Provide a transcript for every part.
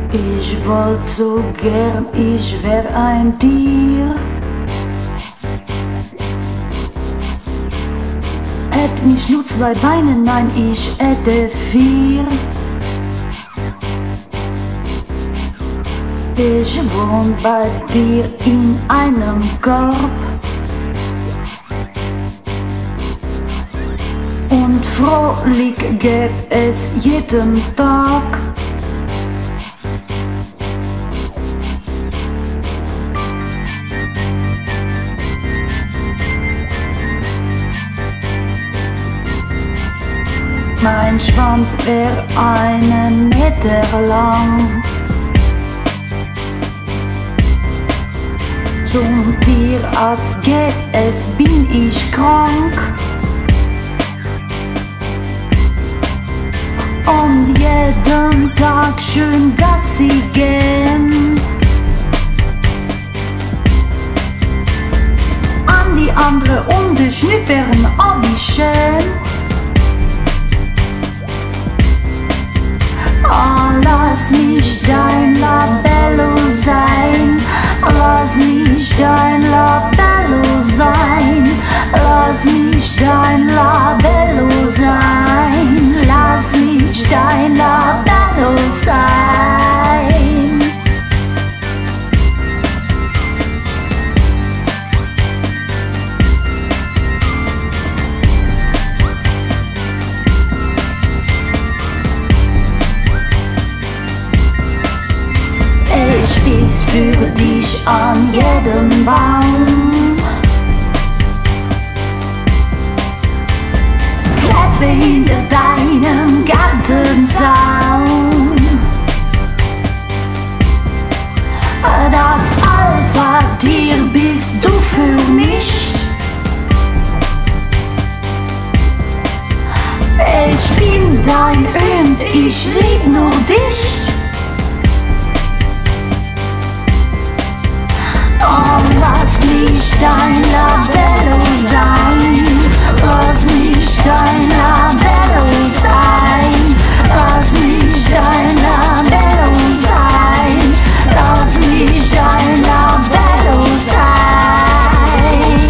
Ich wollt so gern, ich wär ein Tier. Hätt nicht nur 2 Beine, nein, ich hätte 4. Ich wohn bei dir in einem Korb und Fröhlich gäb es jeden Tag. Mein Schwanz wär 1 Meter lang. Zum Tierarzt geht es, bin ich krank. Und jeden Tag schön Gassi gehen. An die andere und die schnippern, oh wie schön. Oh, lass mich dein Labello sein. Lass mich dein Labello sein. Lass mich dein Labello sein. Lass mich dein Labello sein. Ich piss für dich an jedem Baum, kläffe hinter deinem Gartenzaun. Das Alpha-Tier bist du für mich. Ich bin dein und ich lieb nur dich. Oh, lass mich dein Labello sein. Lass mich dein Labello sein. Lass mich dein Labello sein. Lass mich dein Labello sein.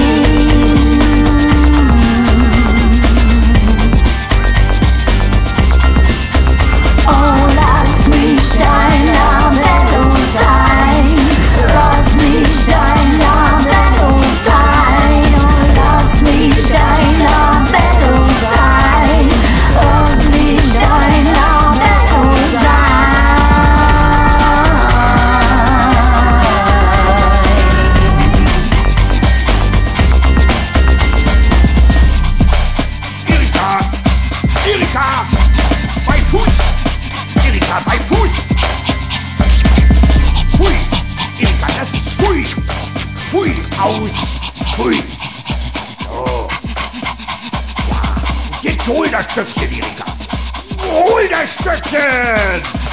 Oh, lass mich dein Labello sein. Lass mich dein Labello sein. Oh, lass mich dein Labello sein. Lass mich dein Labello sein. Erika, bei Fuß. Erika, bei Fuß. Pfui, Erika, das ist Pfui. Pfui, aus. Pfui. So. Ja, jetzt hol das Stöckchen, Erika. Hol das Stöckchen.